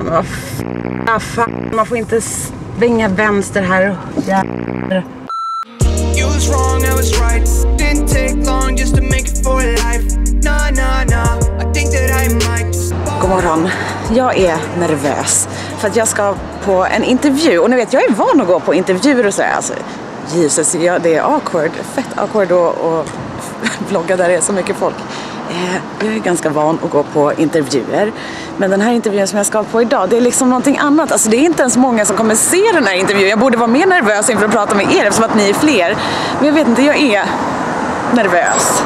Fan, man får inte svänga vänster här. Jävlar. You was wrong, I was right. Didn't take long just to make it for life. Nah, I think that I might. God morgon. Jag är nervös för att jag ska på en intervju. Och ni vet, jag är van att gå på intervjuer och så. Alltså, Jesus, det är awkward. Fett awkward och vlogga där det är så mycket folk. Jag är ganska van att gå på intervjuer. Men den här intervjun som jag ska på idag, det är liksom någonting annat. Alltså det är inte ens många som kommer se den här intervjun. Jag borde vara mer nervös inför att prata med er eftersom att ni är fler. Men jag vet inte, jag är nervös.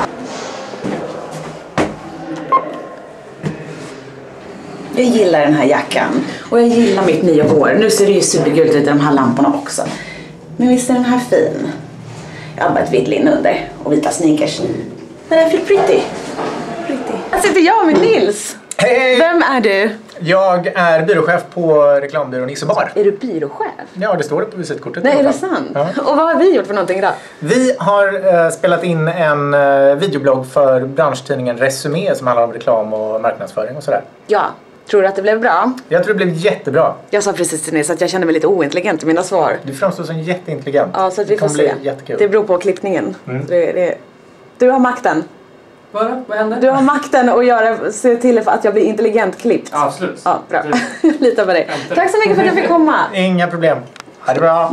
Jag gillar den här jackan. Och jag gillar mitt nya hår. Nu ser det ju supergult ut i de här lamporna också. Men visst är den här fin? Jag har bara ett vitt linne under och vita sneakers. Den är pretty. Här sitter jag med Nils. Hej! Vem är du? Jag är byråchef på reklambyrån Isobar. Är du byråchef? Ja, det står det på visitkortet. Nej, är det sant? Ja. Och vad har vi gjort för någonting idag? Vi har spelat in en videoblogg för branschtidningen Resumé som handlar om reklam och marknadsföring och sådär. Ja. Tror du att det blev bra? Jag tror det blev jättebra. Jag sa precis till Nils att jag kände mig lite ointelligent i mina svar. Du framstår som jätteintelligent. Ja, så att vi får se. Bli jättekul. Det beror på klippningen. Du har makten. Vad händer? Du har makten att se till att jag blir intelligent klippt. Ja, absolut. Ja, bra. Lita på dig. Tack så mycket för att du fick komma. Inga problem. Ha det bra.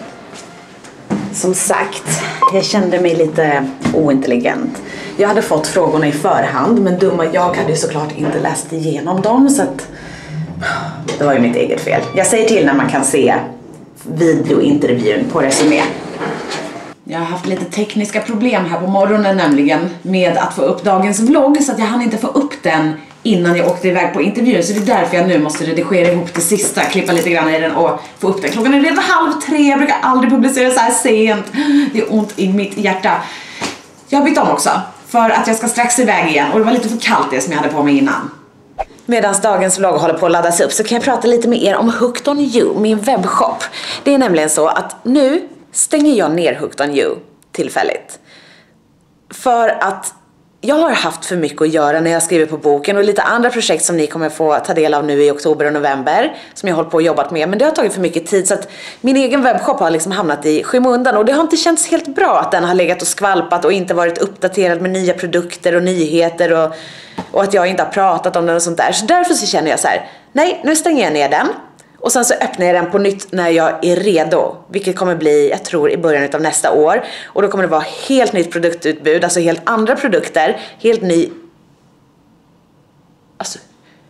Som sagt, jag kände mig lite ointelligent. Jag hade fått frågorna i förhand, men dumma jag hade såklart inte läst igenom dem, så att det var ju mitt eget fel. Jag säger till när man kan se videointervjun på Resumé. Jag har haft lite tekniska problem här på morgonen nämligen med att få upp dagens vlogg, så att jag hann inte få upp den innan jag åkte iväg på intervjun. Så det är därför jag nu måste redigera ihop det sista, klippa lite grann i den och få upp den. Klockan är redan 2:30, jag brukar aldrig publicera så här sent. Det är ont i mitt hjärta. Jag har bytt om också för att jag ska strax iväg igen, och det var lite för kallt det som jag hade på mig innan. Medan dagens vlogg håller på att laddas upp så kan jag prata lite med er om Hooked on You, min webbshop. Det är nämligen så att nu stänger jag ner Hooked on You tillfälligt. För att jag har haft för mycket att göra när jag skriver på boken och lite andra projekt som ni kommer få ta del av nu i oktober och november som jag håller på och jobbat med. Men det har tagit för mycket tid så att min egen webbshop har liksom hamnat i skymundan, och det har inte känts helt bra att den har legat och skvalpat och inte varit uppdaterad med nya produkter och nyheter och att jag inte har pratat om den och sånt där. Så därför så känner jag så här: nej, nu stänger jag ner den. Och sen så öppnar jag den på nytt när jag är redo. Vilket kommer bli, jag tror, i början av nästa år. Och då kommer det vara helt nytt produktutbud. Alltså helt andra produkter. Helt ny. Alltså,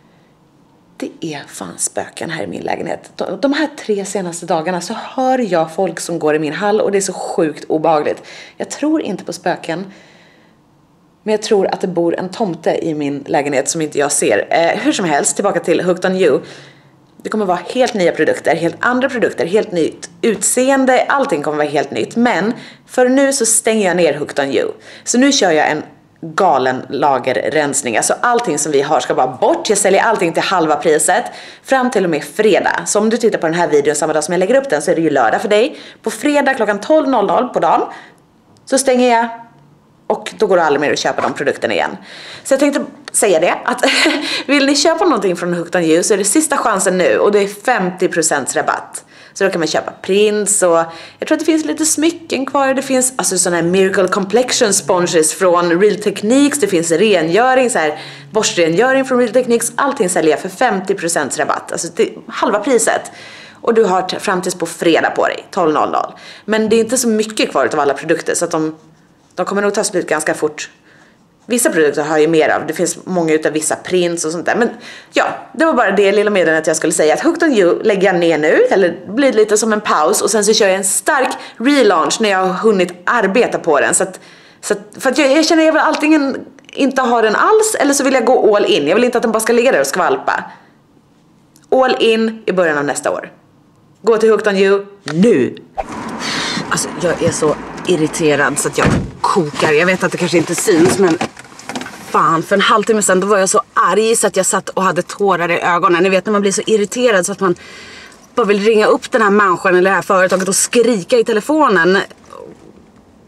det är fan spöken här i min lägenhet. De här 3 senaste dagarna så hör jag folk som går i min hall. Och det är så sjukt obehagligt. Jag tror inte på spöken. Men jag tror att det bor en tomte i min lägenhet som inte jag ser. Hur som helst, tillbaka till Hooked on You. Det kommer vara helt nya produkter, helt andra produkter, helt nytt utseende, allting kommer vara helt nytt. Men för nu så stänger jag ner Hooked on You. Så nu kör jag en galen lagerrensning. Alltså allting som vi har ska bara bort. Jag säljer allting till halva priset fram till och med fredag. Så om du tittar på den här videon samma dag som jag lägger upp den så är det ju lördag för dig. På fredag klockan 12.00 på dagen så stänger jag. Och då går det aldrig mer att köpa de produkterna igen. Så jag tänkte säga det, att vill ni köpa någonting från Hooked on You så är det sista chansen nu. Och det är 50% rabatt. Så då kan man köpa prints och jag tror att det finns lite smycken kvar. Det finns alltså sådana här Miracle Complexion sponges från Real Techniques. Det finns rengöring, så här borstrengöring från Real Techniques. Allting säljer jag för 50% rabatt. Alltså det är halva priset. Och du har fram tills på fredag på dig, 12.00. Men det är inte så mycket kvar av alla produkter så att de kommer nog ta slut ganska fort. Vissa produkter har ju mer av. Det finns många utav vissa prints och sånt där. Men ja, det var bara det lilla meddelandet jag skulle säga. Att Hooked on You lägger jag ner nu. Eller blir lite som en paus. Och sen så kör jag en stark relaunch när jag har hunnit arbeta på den. För att jag känner att jag vill antingen inte ha den alls. Eller så vill jag gå all in. Jag vill inte att den bara ska ligga där och skvalpa. All in i början av nästa år. Gå till Hooked on You nu. Alltså jag är så irriterad så att jag kokar. Jag vet att det kanske inte syns, men fan, för en halvtimme sedan då var jag så arg så att jag satt och hade tårar i ögonen. Ni vet när man blir så irriterad så att man bara vill ringa upp den här människan eller det här företaget och skrika i telefonen.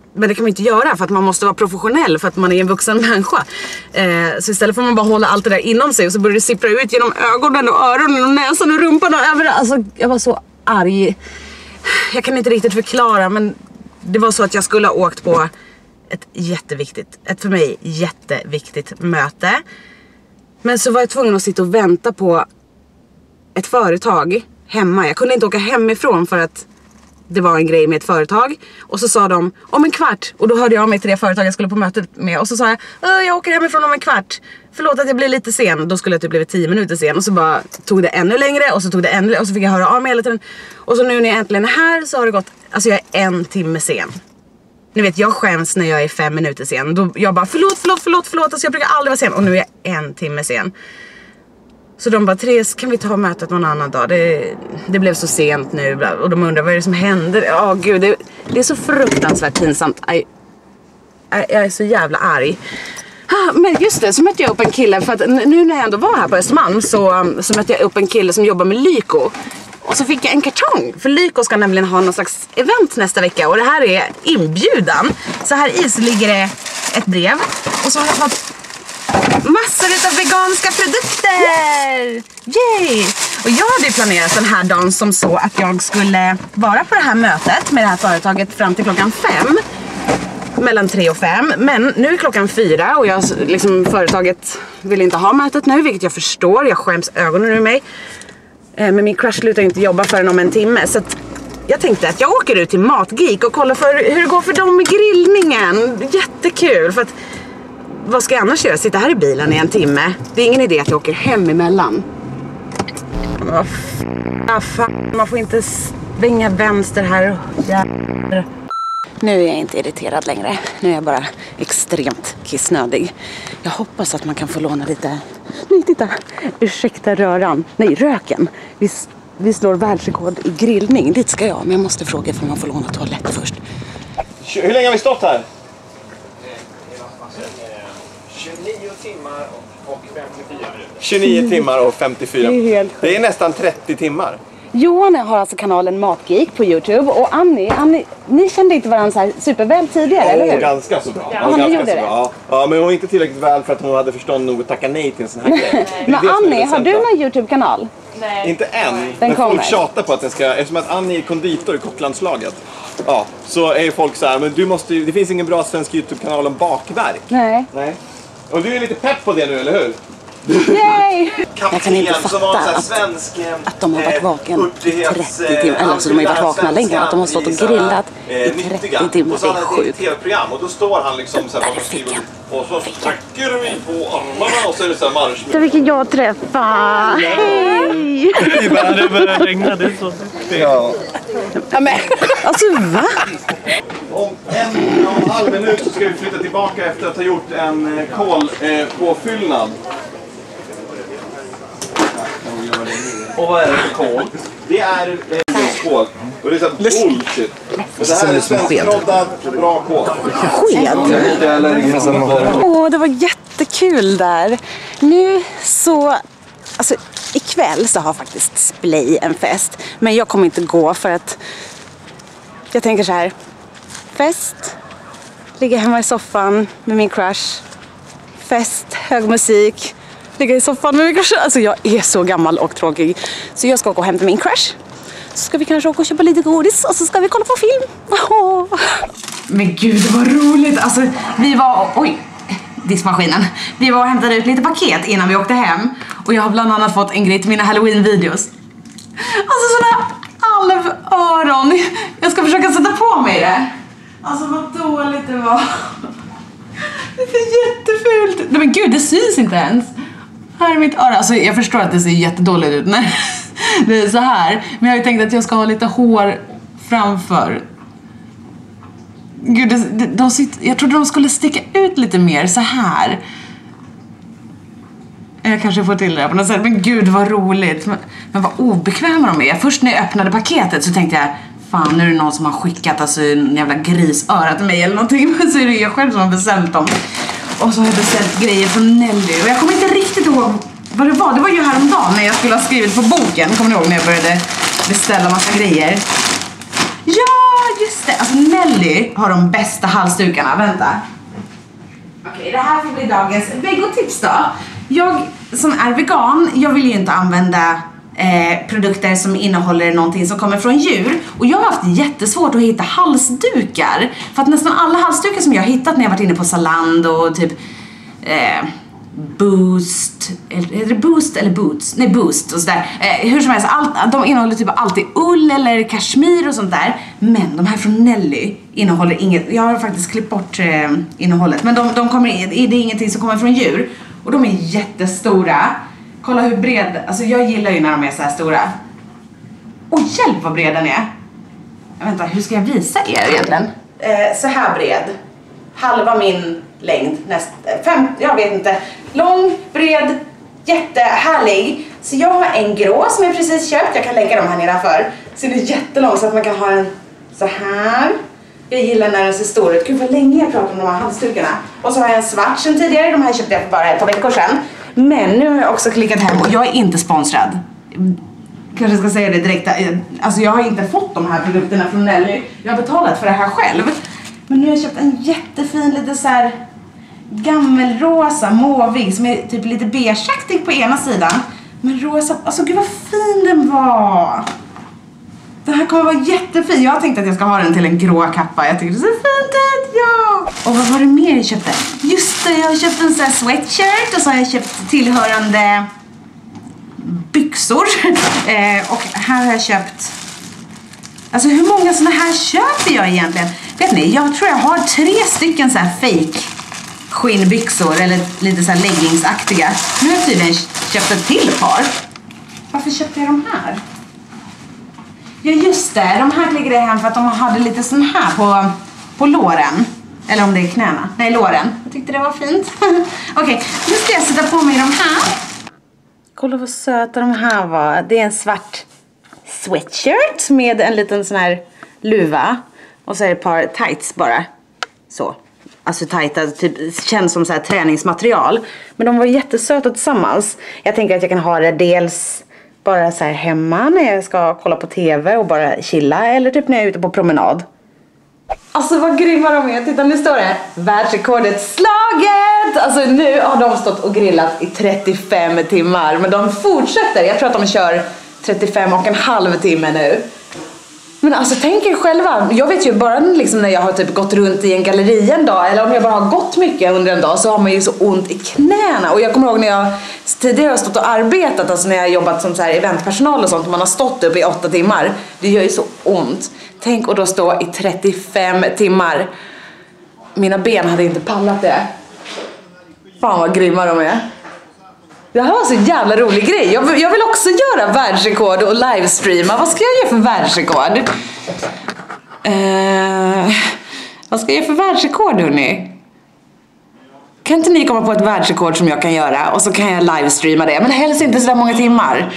Men det kan man inte göra för att man måste vara professionell för att man är en vuxen människa. Så istället får man bara hålla allt det där inom sig och så börjar det sippra ut genom ögonen och öronen och näsan och rumpan och överallt. Alltså jag var så arg. Jag kan inte riktigt förklara, men det var så att jag skulle ha åkt på ett för mig jätteviktigt möte. Men så var jag tvungen att sitta och vänta på ett företag hemma. Jag kunde inte åka hemifrån för att det var en grej med ett företag. Och så sa de, om en kvart. Och då hörde jag mig till det företag jag skulle på mötet med. Och så sa jag åker hemifrån om en kvart. Förlåt att jag blir lite sen. Då skulle jag typ blivit 10 minuter sen. Och så bara tog det ännu längre. Och så tog det ännu längre. Och så fick jag höra av mig hela tiden. Och så nu när jag äntligen är här så har det gått, alltså jag är 1 timme sen. Ni vet, jag skäms när jag är 5 minuter sen. Då jag bara, förlåt. Alltså jag brukar aldrig vara sen. Och nu är jag 1 timme sen. Så de bara, Therese, kan vi ta mötet någon annan dag? Det blev så sent nu. Och de undrar, vad är det som händer? Gud, det är så fruktansvärt pinsamt. Jag är så jävla arg. Men just det, så mötte jag upp en kille. För att nu när jag ändå var här på Östermalm så mötte jag upp en kille som jobbar med Lyko. Och så fick jag en kartong. För Lyko ska nämligen ha någon slags event nästa vecka. Och det här är inbjudan. Så här i så ligger det ett brev. Och så har jag fått massor av veganska produkter! Yay! Och jag hade planerat den här dagen som så att jag skulle vara på det här mötet med det här företaget fram till klockan 5. Mellan 3 och 5. Men nu är klockan 4 och företaget vill inte ha mötet nu, vilket jag förstår. Jag skäms ögonen ur mig. Men min crush slutar inte jobba förrän om 1 timme. Så att jag tänkte att jag åker ut till Matgeek och kollar hur det går för dem med grillningen. Jättekul, för att vad ska jag annars göra? Sitta här i bilen i 1 timme. Det är ingen idé att jag åker hem emellan. Fan, man får inte svänga vänster här. Nu är jag inte irriterad längre. Nu är jag bara extremt kissnödig. Jag hoppas att man kan få låna lite... Nej, titta! Ursäkta röran. Nej, röken. Vi slår världsrekord i grillning. Dit ska jag, men jag måste fråga om man får låna toalett först. Hur länge har vi stått här? 29 timmar och 54 minuter. 29 timmar och 54. Det är nästan 30 timmar. Johan har alltså kanalen Matgeek på YouTube. Och Annie, ni kände inte varandra så här superväl tidigare, eller hur? Ganska så bra. Ja, ni gjorde det. Ja, men hon var inte tillräckligt väl för att hon hade förstånd nog att tacka nej till en sån här grej. Men Annie, har du någon YouTube-kanal? Nej. Inte än. Den men kommer. Folk tjatar på att den ska, eftersom att Annie är konditor i kocklandslaget. Ja, så är folk så här, men det finns ingen bra svensk YouTube-kanal om bakverk. Nej. Och du är lite pepp på det nu, eller hur? Yay! Jag kan inte fatta att de har varit vaken i 30 timmar. Eller alltså de har ju varit vakna länge. Att de har stått och grillat i 30 timmar. Det är sjukt. TV-program och då står han liksom så här, och så sträcker vi på armarna och så är det så här marsch. Så vilken jag träffa. Hej! Det börjar regna, det är så. Ja. Men, alltså va? Om 1,5 minut så ska vi flytta tillbaka efter att ha gjort en kolpåfyllnad. Och vad är det för kol? Det är kol. Och det är så här bullshit. Och det här är svenskroddad bra kol. Sked. Det var jättekul där. Nu så... Alltså ikväll så har faktiskt Splay en fest. Men jag kommer inte gå för att... Jag tänker så här. Fest. Ligga hemma i soffan med min crush. Fest, hög musik. Ligga i soffan med min crush. Alltså jag är så gammal och tråkig. Så jag ska åka och hämta min crush. Så ska vi kanske åka och köpa lite godis. Och så ska vi kolla på film. Men gud, det var roligt. Alltså vi var... Oj, diskmaskinen. Vi var och hämtade ut lite paket innan vi åkte hem. Och jag har bland annat fått en grej till mina Halloween-videos. Alltså sådana alvöron. Jag ska försöka sätta på mig det. Alltså vad dåligt det var. Det ser jättefult. Nej men gud, det syns inte ens. Här är mitt öra. Alltså jag förstår att det ser jättedåligt ut när det är så här. Men jag har ju tänkt att jag ska ha lite hår framför. Gud, jag trodde de skulle sticka ut lite mer så här. Jag kanske får till det på något sätt. Men gud vad roligt. Men vad obekväma de är. Först när jag öppnade paketet så tänkte jag, fan, nu är det någon som har skickat alltså en jävla grisöra till mig eller någonting. Men så är det jag själv som har beställt dem. Och så har jag beställt grejer från Nelly. Och jag kommer inte riktigt ihåg vad det var. Det var ju häromdagen när jag skulle ha skrivit på boken. Kommer ni ihåg när jag började beställa massa grejer? Ja, just det. Alltså Nelly har de bästa halsdukarna. Vänta. Okej, det här får bli dagens vegotips då. Jag som är vegan, jag vill ju inte använda produkter som innehåller någonting som kommer från djur. Och jag har haft jättesvårt att hitta halsdukar. För att nästan alla halsdukar som jag har hittat när jag varit inne på Zalando och typ Boost, är det Boost eller Boots? Nej, Boost och sådär. Hur som helst, de innehåller typ alltid ull eller kashmir och sånt där. Men de här från Nelly innehåller inget. Jag har faktiskt klippt bort innehållet. Men de kommer, det är ingenting som kommer från djur. Och de är jättestora. Kolla hur bred, alltså jag gillar ju när de är så här stora. Och hjälp vad bred den är. Vänta, hur ska jag visa er egentligen? Så här bred. Halva min längd, jag vet inte. Lång, bred, jättehärlig. Så jag har en grå som jag precis köpt. Jag kan lägga dem här nedanför. Så det är jättelång så att man kan ha en så här. Jag gillar när den ser stor ut. Gud vad länge jag pratar om de här halsdukarna. Och så har jag en svart sen tidigare. De här köpte jag för bara ett par veckor sedan. Men nu har jag också klickat hem och jag är inte sponsrad. Kanske ska säga det direkt. Alltså jag har inte fått de här produkterna från Nelly. Jag har betalat för det här själv. Men nu har jag köpt en jättefin lite så här gammelrosa, måvig som är typ lite beigeaktig på ena sidan. Men rosa, alltså gud vad fin den var. Den här kommer vara jättefin. Jag har tänkt att jag ska ha den till en grå kappa. Jag tycker det ser fint ut, ja. Och vad var det mer jag köpte? Just det, jag har köpt en sån här sweatshirt. Och så har jag köpt tillhörande byxor. Och här har jag köpt... Alltså hur många såna här köper jag egentligen? Vet ni, jag tror jag har 3 stycken så här fake skinnbyxor. Eller lite så här leggingsaktiga. Nu har jag tydligen köpt ett till par. Varför köpte jag de här? Ja just det, de här ligger det hem för att de hade lite sån här på låren. Eller om det är knäna. Nej, låren. Jag tyckte det var fint. Okej, nu ska jag sätta på mig de här. Kolla vad söta de här var. Det är en svart sweatshirt med en liten sån här luva. Och så är det ett par tights bara. Så. Alltså tajta, typ, känns som så här träningsmaterial. Men de var jättesöta tillsammans. Jag tänker att jag kan ha det dels... bara så här hemma när jag ska kolla på tv och bara chilla. Eller typ när jag är ute på promenad. Alltså vad grymma de är. Titta, nu står det världsrekordet slaget. Alltså nu har de stått och grillat i 35 timmar. Men de fortsätter. Jag tror att de kör 35,5 timmar nu. Men alltså tänk er själva. Jag vet ju bara liksom när jag har typ gått runt i en galleri en dag. Eller om jag bara har gått mycket under en dag. Så har man ju så ont i knäna. Och jag kommer ihåg när jag tidigare har stått och arbetat. Alltså när jag har jobbat som så här eventpersonal och sånt. Och man har stått upp i 8 timmar. Det gör ju så ont. Tänk att då stå i 35 timmar. Mina ben hade inte pallat det. Fan vad grymma de är. Det här var så jävla rolig grej. Jag vill också göra världsrekord och livestreama. Vad ska jag göra för världsrekord? Vad ska jag göra för världsrekord, hörni? Kan inte ni komma på ett världsrekord som jag kan göra? Och så kan jag livestreama det. Men helst inte så där många timmar.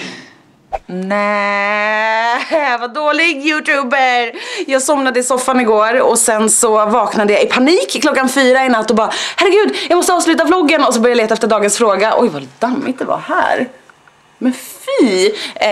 Nej, vad dålig youtuber. Jag somnade i soffan igår och sen så vaknade jag i panik klockan 4 i natt och bara herregud, jag måste avsluta vloggen. Och så började jag leta efter dagens fråga. Oj, vad dammigt det var här. Men fy.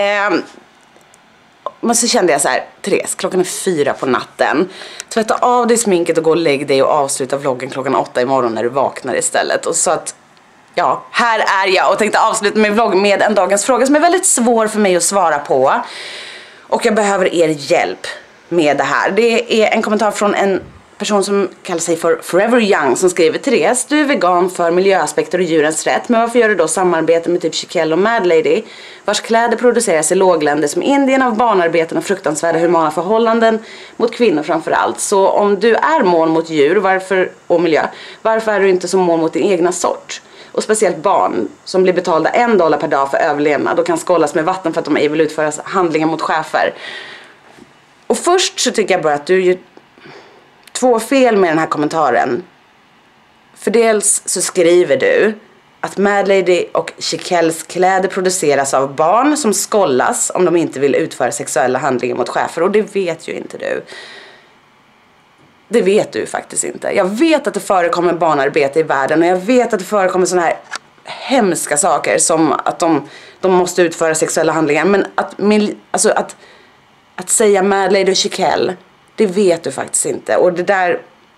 Men så kände jag så här, Therese, klockan är 4 på natten. Tvätta av dig sminket och gå och lägg dig och avsluta vloggen klockan 8 imorgon när du vaknar istället. Och så att ja, här är jag och tänkte avsluta min vlogg med en dagens fråga som är väldigt svår för mig att svara på. Och jag behöver er hjälp med det här. Det är en kommentar från en person som kallar sig för Forever Young som skriver: Therese, du är vegan för miljöaspekter och djurens rätt, men varför gör du då samarbete med typ Chiquelle och Mad Lady, vars kläder produceras i lågländer som Indien av barnarbeten och fruktansvärda humana förhållanden mot kvinnor framförallt. Så om du är mån mot djur och miljö, varför är du inte så mån mot din egna sort? Och speciellt barn som blir betalda $1 per dag för överlevnad och kan skållas med vatten för att de ej vill utföra handlingar mot chefer. Och först så tycker jag bara att du gör 2 fel med den här kommentaren. För dels så skriver du att Mad Lady och Chiquelles kläder produceras av barn som skållas om de inte vill utföra sexuella handlingar mot chefer. Och det vet ju inte du. Det vet du faktiskt inte. Jag vet att det förekommer barnarbete i världen och jag vet att det förekommer såna här hemska saker som att de måste utföra sexuella handlingar. Men att säga Mad Lady och Chiquelle, Det vet du faktiskt inte. Och det där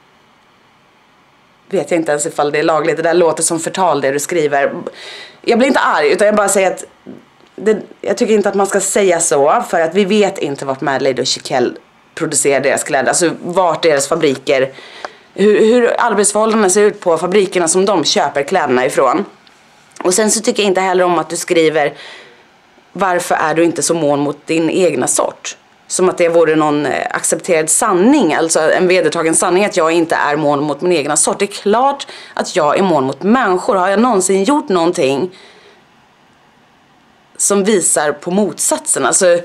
vet jag inte ens ifall det är lagligt. Det där låter som förtal det du skriver. Jag blir inte arg, utan jag bara säger att jag tycker inte att man ska säga så. För att vi vet inte vart Mad Lady och Chiquelle producerar deras kläder. Alltså vart deras fabriker, hur arbetsförhållandena ser ut på fabrikerna som de köper kläderna ifrån. Och sen så tycker jag inte heller om att du skriver: varför är du inte så mån mot din egna sort? Som att det vore någon accepterad sanning, alltså en vedertagen sanning att jag inte är mån mot min egna sort. Det är klart att jag är mån mot människor. Har jag någonsin gjort någonting som visar på motsatsen? Alltså,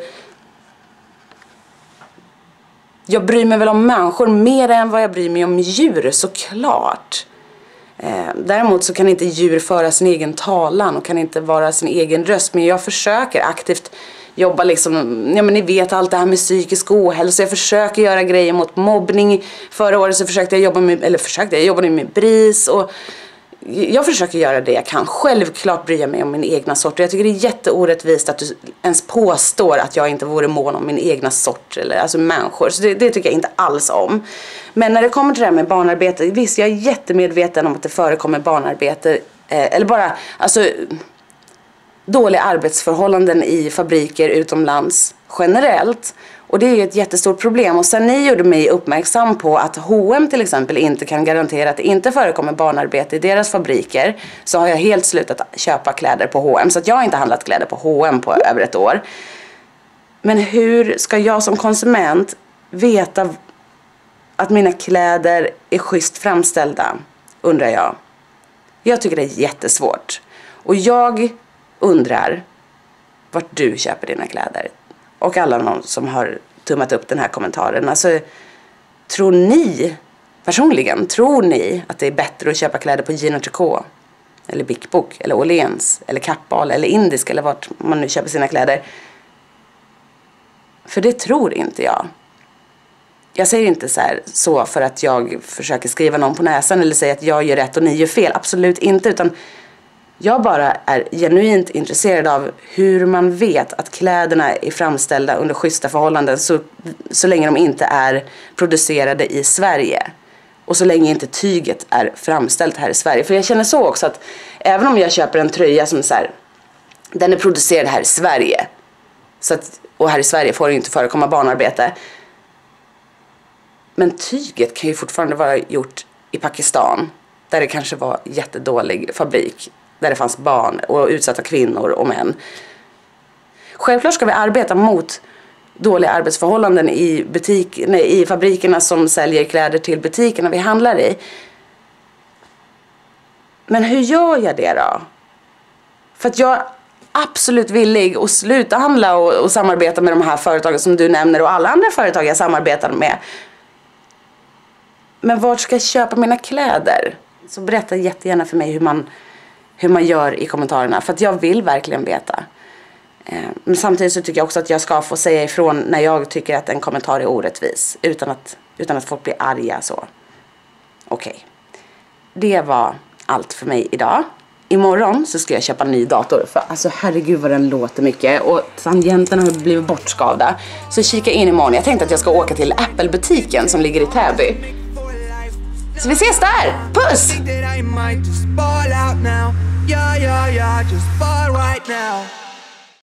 jag bryr mig väl om människor mer än vad jag bryr mig om djur, såklart. Däremot så kan inte djur föra sin egen talan och kan inte vara sin egen röst. Men jag försöker aktivt jobba liksom, ja men ni vet allt det här med psykisk ohälsa. Jag försöker göra grejer mot mobbning. Förra året så jag jobbade med BRIS och jag försöker göra det jag kan. Självklart bryr jag mig om min egna sort. Och jag tycker det är jätteorättvist att du ens påstår att jag inte vore mån om min egna sort. Eller alltså människor. Så det tycker jag inte alls om. Men när det kommer till det här med barnarbete. Visst, jag är jättemedveten om att det förekommer barnarbete. Eller bara, alltså dåliga arbetsförhållanden i fabriker utomlands generellt. Och det är ju ett jättestort problem. Och sen ni gjorde mig uppmärksam på att H&M till exempel inte kan garantera att det inte förekommer barnarbete i deras fabriker. Så har jag helt slutat köpa kläder på H&M. Så att jag har inte handlat kläder på H&M på över ett år. Men hur ska jag som konsument veta att mina kläder är schysst framställda? Undrar jag. Jag tycker det är jättesvårt. Och jag undrar vart du köper dina kläder. Och alla någon som har tummat upp den här kommentaren. Alltså, tror ni att det är bättre att köpa kläder på Gino Tricot? Eller Big Book? Eller Åhléns? Eller Kappahl? Eller Indisk? Eller vart man nu köper sina kläder? För det tror inte jag. Jag säger inte så för att jag försöker skriva någon på näsan. Eller säga att jag gör rätt och ni gör fel. Absolut inte, utan jag bara är genuint intresserad av hur man vet att kläderna är framställda under schyssta förhållanden så länge de inte är producerade i Sverige. Och så länge inte tyget är framställt här i Sverige. För jag känner så också att även om jag köper en tröja som den är producerad här i Sverige. Och här i Sverige får det inte förekomma barnarbete. Men tyget kan ju fortfarande vara gjort i Pakistan. Där det kanske var jättedålig fabrik. Där det fanns barn och utsatta kvinnor och män. Självklart ska vi arbeta mot dåliga arbetsförhållanden i fabrikerna som säljer kläder till butikerna vi handlar i. Men hur gör jag det då? För att jag är absolut villig att sluta handla och samarbeta med de här företagen som du nämner och alla andra företag jag samarbetar med. Men vart ska jag köpa mina kläder? Så berätta jättegärna för mig hur man gör i kommentarerna. För att jag vill verkligen veta. Men samtidigt så tycker jag också att jag ska få säga ifrån när jag tycker att en kommentar är orättvis. Utan att folk blir arga så. Okej. Det var allt för mig idag. Imorgon så ska jag köpa en ny dator. För alltså herregud vad den låter mycket. Och tangenterna har blivit bortskavda. Så kika in imorgon. Jag tänkte att jag ska åka till Apple-butiken som ligger i Täby. Så vi ses där! Puss! Think that I might just ball out now. Yeah, just ball right now.